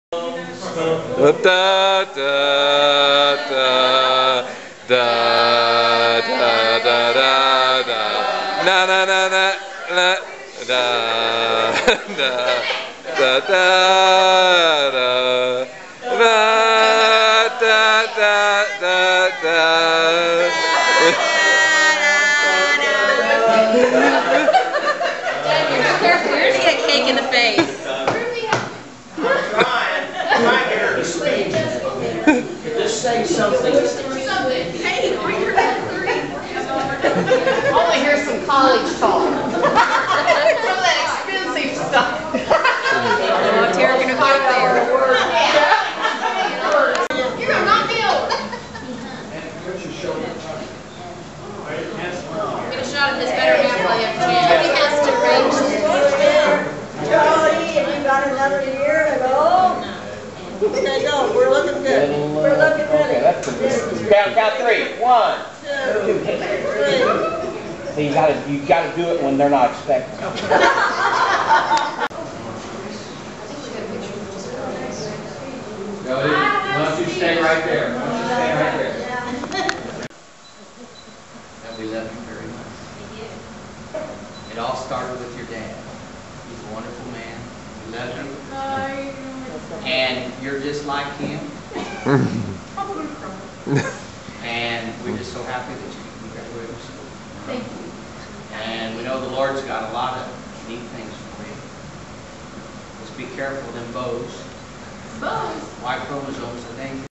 Da da da da da da da da. Na na na na na da da da da da da da da. Careful, you're gonna get cake in the face. Just say something. Hey, you're at 3. I want to hear some college talk. Some of that expensive stuff. Oh, Tara, gonna go there. You're gonna knock me over. Get a shot of his better half while you have a chance. He has to range. Charlie, have you got another year to go? Okay, go. We're looking good. We're looking good. Okay, that's good. Count 3. 1, 2. 3. So you gotta do it when they're not expecting. Why don't you stay right there? Why don't you stay right there? And we love you very much. It all started with your dad. He's a wonderful man. We love you. And you're just like him. And we're just so happy that you can graduate from school. Thank you. And we know the Lord's got a lot of neat things for you. Just be careful of them bows. Bones. Y chromosomes, I think.